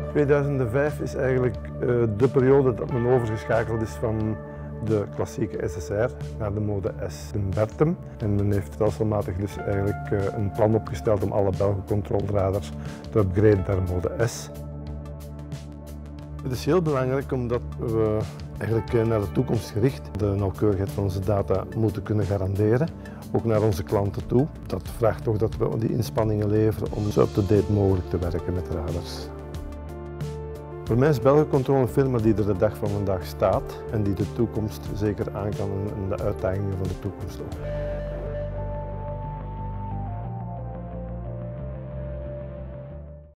2005 is eigenlijk de periode dat men overgeschakeld is van de klassieke SSR naar de mode S in Bertem. En men heeft stelselmatig dus eigenlijk een plan opgesteld om alle Belgencontrolradars te upgraden naar mode S. Het is heel belangrijk omdat we eigenlijk naar de toekomst gericht de nauwkeurigheid van onze data moeten kunnen garanderen, ook naar onze klanten toe. Dat vraagt toch dat we die inspanningen leveren om zo up-to-date mogelijk te werken met radars. Voor mij is Belgencontrol een firma die er de dag van vandaag staat en die de toekomst zeker aan kan en de uitdagingen van de toekomst ook.